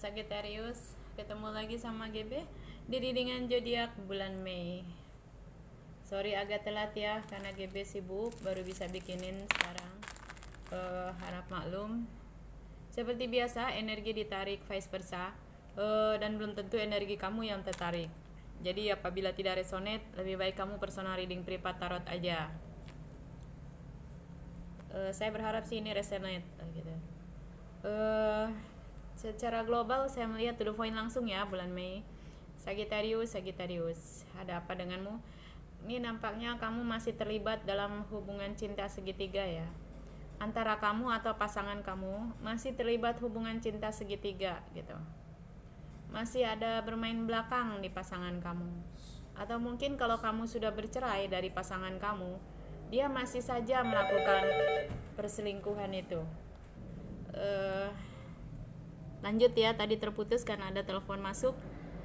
Sagittarius, ketemu lagi sama GB di readingan zodiak bulan Mei. Sorry agak telat ya karena GB sibuk, baru bisa bikinin sekarang. Harap maklum. Seperti biasa energi ditarik vice versa, dan belum tentu energi kamu yang tertarik. Jadi apabila tidak resonate, lebih baik kamu personal reading privat tarot aja. Saya berharap sih ini resonate gitu. Secara global saya melihat to the point langsung ya bulan Mei. Sagittarius, ada apa denganmu? Ini nampaknya kamu masih terlibat dalam hubungan cinta segitiga ya. Antara kamu atau pasangan kamu masih terlibat hubungan cinta segitiga gitu. Masih ada bermain belakang di pasangan kamu. Atau mungkin kalau kamu sudah bercerai dari pasangan kamu, dia masih saja melakukan perselingkuhan itu. Lanjut ya, tadi terputus karena ada telepon masuk.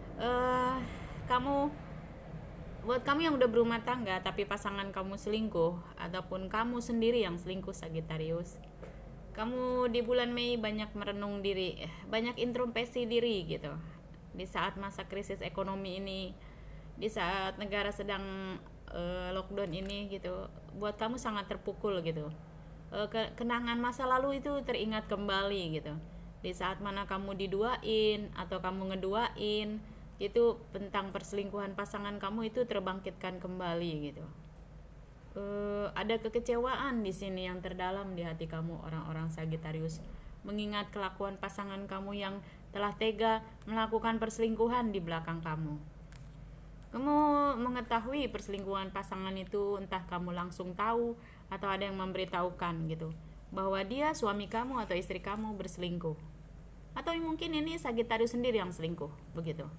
Buat kamu yang udah berumah tangga tapi pasangan kamu selingkuh, ataupun kamu sendiri yang selingkuh Sagittarius, kamu di bulan Mei banyak merenung diri, banyak introspeksi diri gitu. Di saat masa krisis ekonomi ini, di saat negara sedang lockdown ini gitu, buat kamu sangat terpukul gitu. Kenangan masa lalu itu teringat kembali gitu. Di saat mana kamu diduain atau kamu ngeduain, itu tentang perselingkuhan pasangan kamu itu terbangkitkan kembali gitu. Ada kekecewaan di sini yang terdalam di hati kamu orang-orang Sagittarius, mengingat kelakuan pasangan kamu yang telah tega melakukan perselingkuhan di belakang kamu. Kamu mengetahui perselingkuhan pasangan itu, entah kamu langsung tahu atau ada yang memberitahukan gitu, bahwa dia suami kamu atau istri kamu berselingkuh. Atau mungkin ini Sagittarius sendiri yang selingkuh, begitu.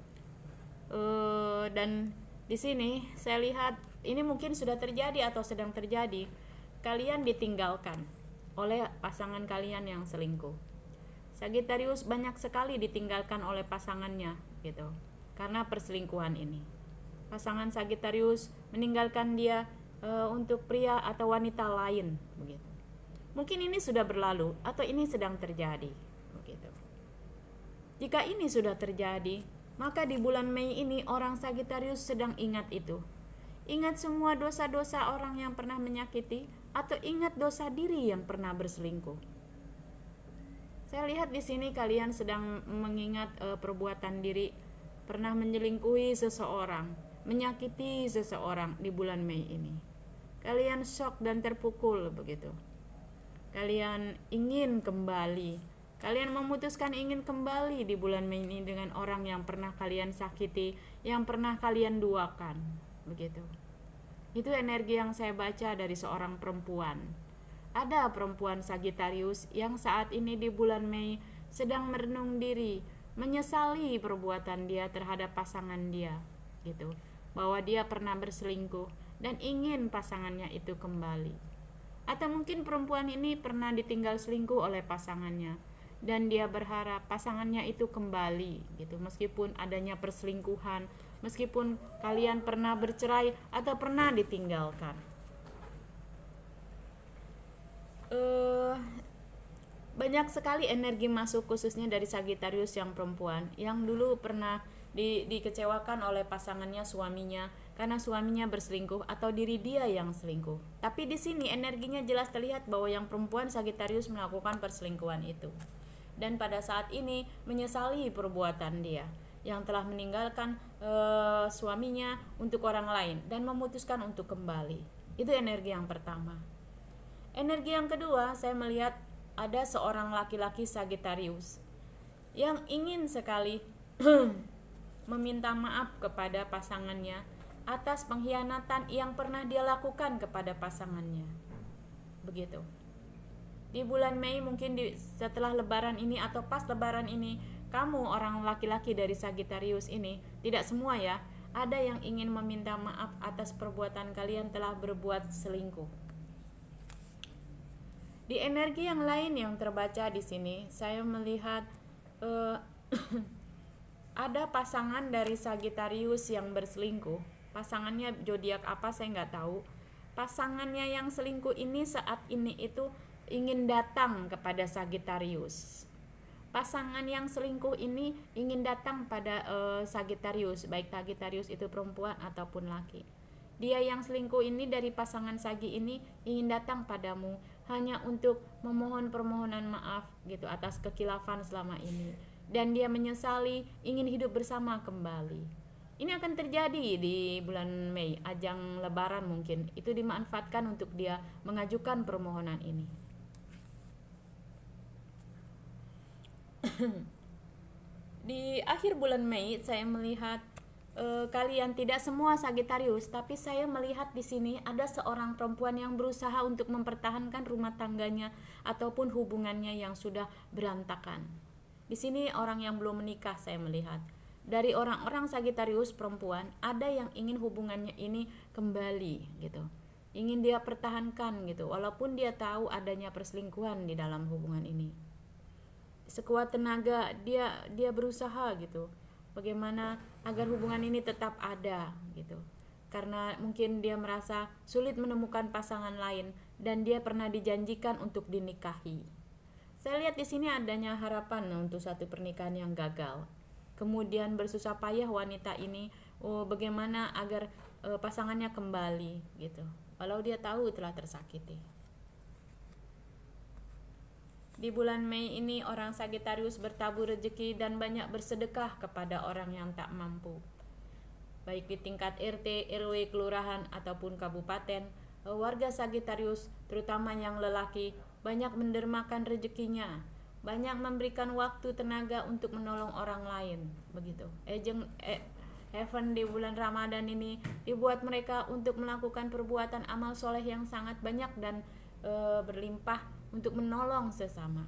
Dan di sini saya lihat ini mungkin sudah terjadi atau sedang terjadi. Kalian ditinggalkan oleh pasangan kalian yang selingkuh. Sagittarius banyak sekali ditinggalkan oleh pasangannya gitu, karena perselingkuhan ini. Pasangan Sagittarius meninggalkan dia untuk pria atau wanita lain begitu. Mungkin ini sudah berlalu atau ini sedang terjadi begitu. Jika ini sudah terjadi, maka di bulan Mei ini orang Sagittarius sedang ingat itu. Ingat semua dosa-dosa orang yang pernah menyakiti, atau ingat dosa diri yang pernah berselingkuh. Saya lihat di sini kalian sedang mengingat perbuatan diri pernah menyelingkuhi seseorang, menyakiti seseorang di bulan Mei ini. Kalian shock dan terpukul begitu. Kalian ingin kembali. Kalian memutuskan ingin kembali di bulan Mei ini dengan orang yang pernah kalian sakiti, yang pernah kalian duakan, begitu. Itu energi yang saya baca dari seorang perempuan. Ada perempuan Sagittarius yang saat ini di bulan Mei sedang merenung diri, menyesali perbuatan dia terhadap pasangan dia, gitu. Bahwa dia pernah berselingkuh dan ingin pasangannya itu kembali. Atau mungkin perempuan ini pernah ditinggal selingkuh oleh pasangannya dan dia berharap pasangannya itu kembali gitu, meskipun adanya perselingkuhan, meskipun kalian pernah bercerai atau pernah ditinggalkan. Banyak sekali energi masuk khususnya dari Sagittarius yang perempuan yang dulu pernah dikecewakan oleh pasangannya, suaminya, karena suaminya berselingkuh atau diri dia yang selingkuh. Tapi di sini energinya jelas terlihat bahwa yang perempuan Sagittarius melakukan perselingkuhan itu. Dan pada saat ini menyesali perbuatan dia yang telah meninggalkan suaminya untuk orang lain dan memutuskan untuk kembali. Itu energi yang pertama. Energi yang kedua, saya melihat ada seorang laki-laki Sagittarius yang ingin sekali meminta maaf kepada pasangannya atas pengkhianatan yang pernah dia lakukan kepada pasangannya. Begitu. Di bulan Mei mungkin setelah lebaran ini atau pas lebaran ini, kamu orang laki-laki dari Sagittarius ini, tidak semua ya, ada yang ingin meminta maaf atas perbuatan kalian telah berbuat selingkuh. Di energi yang lain yang terbaca di sini, saya melihat ada pasangan dari Sagittarius yang berselingkuh. Pasangannya zodiak apa saya nggak tahu. Pasangannya yang selingkuh ini saat ini itu ingin datang kepada Sagittarius, pasangan yang selingkuh ini ingin datang pada Sagittarius, baik Sagittarius itu perempuan ataupun laki. Dia yang selingkuh ini dari pasangan Sagi ini ingin datang padamu hanya untuk memohon permohonan maaf gitu atas kekilafan selama ini, dan dia menyesali ingin hidup bersama kembali. Ini akan terjadi di bulan Mei, ajang lebaran mungkin. Itu dimanfaatkan untuk dia mengajukan permohonan ini. Di akhir bulan Mei saya melihat kalian tidak semua Sagittarius, tapi saya melihat di sini ada seorang perempuan yang berusaha untuk mempertahankan rumah tangganya ataupun hubungannya yang sudah berantakan. Di sini orang yang belum menikah saya melihat. Dari orang-orang Sagittarius perempuan ada yang ingin hubungannya ini kembali gitu. Ingin dia pertahankan gitu, walaupun dia tahu adanya perselingkuhan di dalam hubungan ini. Sekuat tenaga dia berusaha gitu. Bagaimana agar hubungan ini tetap ada gitu. Karena mungkin dia merasa sulit menemukan pasangan lain dan dia pernah dijanjikan untuk dinikahi. Saya lihat di sini adanya harapan untuk satu pernikahan yang gagal. Kemudian bersusah payah wanita ini bagaimana agar pasangannya kembali gitu. Walau dia tahu telah tersakiti. Di bulan Mei ini orang Sagittarius bertabur rezeki dan banyak bersedekah kepada orang yang tak mampu. Baik di tingkat RT, RW, kelurahan ataupun kabupaten, warga Sagittarius terutama yang lelaki banyak mendermakan rezekinya, banyak memberikan waktu tenaga untuk menolong orang lain, begitu. Heaven di bulan Ramadan ini dibuat mereka untuk melakukan perbuatan amal soleh yang sangat banyak dan berlimpah untuk menolong sesama.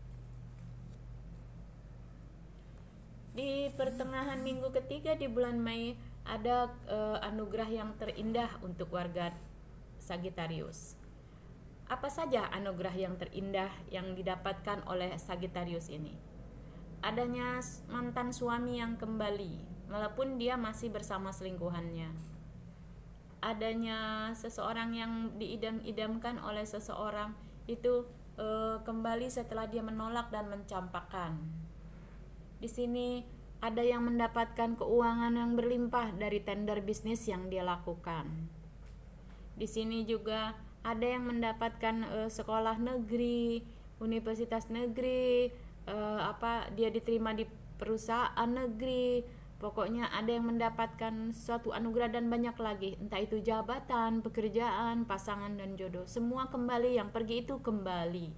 Di pertengahan minggu ketiga di bulan Mei ada anugerah yang terindah untuk warga Sagittarius. Apa saja anugerah yang terindah yang didapatkan oleh Sagittarius ini? Adanya mantan suami yang kembali walaupun dia masih bersama selingkuhannya. Adanya seseorang yang diidam-idamkan oleh seseorang itu kembali setelah dia menolak dan mencampakkan. Di sini ada yang mendapatkan keuangan yang berlimpah dari tender bisnis yang dia lakukan. Di sini juga ada yang mendapatkan sekolah negeri, universitas negeri, dia diterima di perusahaan negeri. Pokoknya ada yang mendapatkan suatu anugerah dan banyak lagi, entah itu jabatan, pekerjaan, pasangan dan jodoh. Semua kembali, yang pergi itu kembali.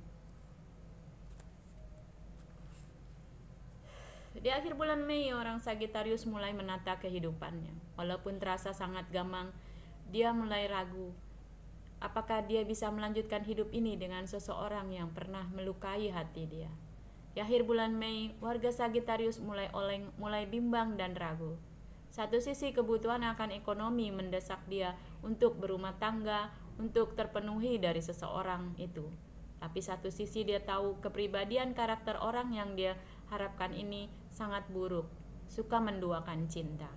Di akhir bulan Mei orang Sagittarius mulai menata kehidupannya. Walaupun terasa sangat gamang, dia mulai ragu. Apakah dia bisa melanjutkan hidup ini dengan seseorang yang pernah melukai hati dia? Di akhir bulan Mei, warga Sagittarius mulai oleng, mulai bimbang dan ragu. Satu sisi kebutuhan akan ekonomi mendesak dia untuk berumah tangga, untuk terpenuhi dari seseorang itu. Tapi satu sisi dia tahu kepribadian karakter orang yang dia harapkan ini sangat buruk, suka menduakan cinta.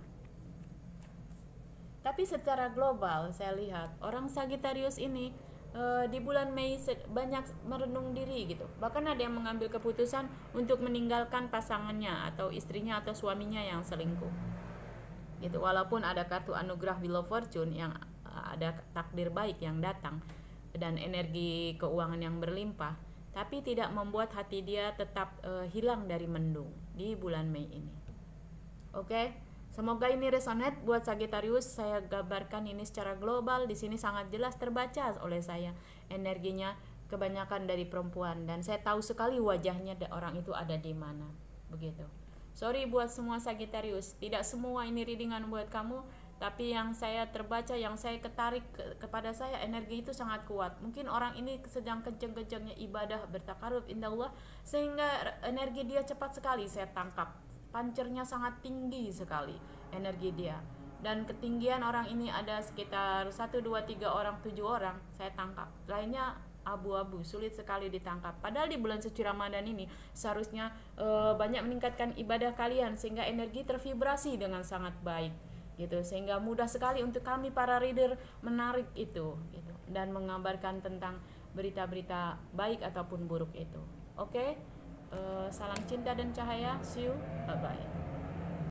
Tapi secara global saya lihat orang Sagittarius ini di bulan Mei banyak merenung diri gitu. Bahkan ada yang mengambil keputusan untuk meninggalkan pasangannya atau istrinya atau suaminya yang selingkuh. Gitu. Walaupun ada kartu anugerah Wheel of Fortune yang ada takdir baik yang datang dan energi keuangan yang berlimpah, tapi tidak membuat hati dia tetap hilang dari mendung di bulan Mei ini. Oke. Semoga ini resonate buat Sagittarius. Saya gambarkan ini secara global. Di sini sangat jelas terbaca oleh saya energinya kebanyakan dari perempuan, dan saya tahu sekali wajahnya orang itu ada di mana. Begitu. Sorry buat semua Sagittarius, tidak semua ini readingan buat kamu, tapi yang saya terbaca, yang saya ketarik kepada saya, energi itu sangat kuat. Mungkin orang ini sedang kenceng-kencengnya ibadah bertakarub indah Allah, sehingga energi dia cepat sekali saya tangkap. Pancernya sangat tinggi sekali energi dia, dan ketinggian orang ini ada sekitar 1, 2, 3 orang, 7 orang saya tangkap, lainnya abu-abu, sulit sekali ditangkap. Padahal di bulan suci Ramadan ini seharusnya banyak meningkatkan ibadah kalian sehingga energi tervibrasi dengan sangat baik gitu, sehingga mudah sekali untuk kami para reader menarik itu gitu, dan mengabarkan tentang berita-berita baik ataupun buruk itu. Oke. Salam cinta dan cahaya. See you. Bye bye.